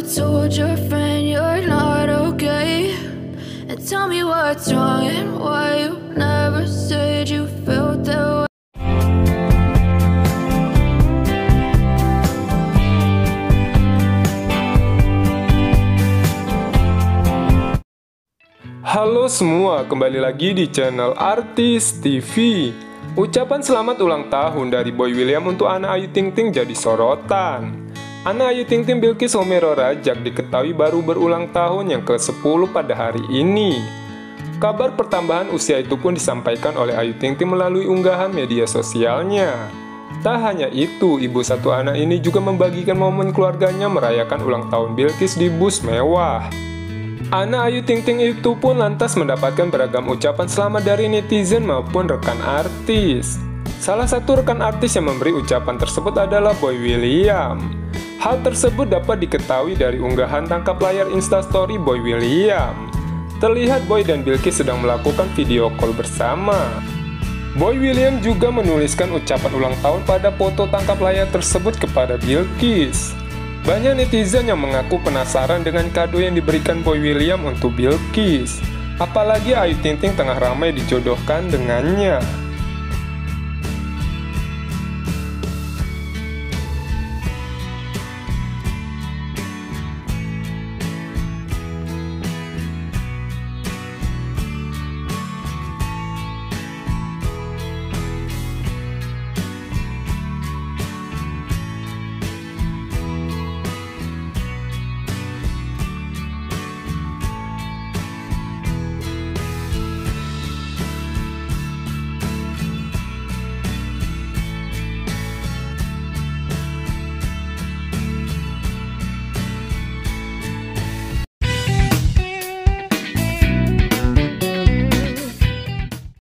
told your friend you're not okay? And tell me what's wrong and why you never said you felt that way. Halo semua, kembali lagi di channel Artis TV. Ucapan selamat ulang tahun dari Boy William untuk anak Ayu Ting Ting jadi sorotan. Anak Ayu Ting Ting Bilqis Homero Rajak diketahui baru berulang tahun yang ke-10 pada hari ini. Kabar pertambahan usia itu pun disampaikan oleh Ayu Ting Ting melalui unggahan media sosialnya. Tak hanya itu, ibu satu anak ini juga membagikan momen keluarganya merayakan ulang tahun Bilqis di bus mewah. Anak Ayu Ting Ting itu pun lantas mendapatkan beragam ucapan selamat dari netizen maupun rekan artis. Salah satu rekan artis yang memberi ucapan tersebut adalah Boy William. Hal tersebut dapat diketahui dari unggahan tangkap layar Instastory Boy William. Terlihat Boy dan Bilqis sedang melakukan video call bersama. Boy William juga menuliskan ucapan ulang tahun pada foto tangkap layar tersebut kepada Bilqis. Banyak netizen yang mengaku penasaran dengan kado yang diberikan Boy William untuk Bilqis. Apalagi Ayu Ting Ting tengah ramai dijodohkan dengannya.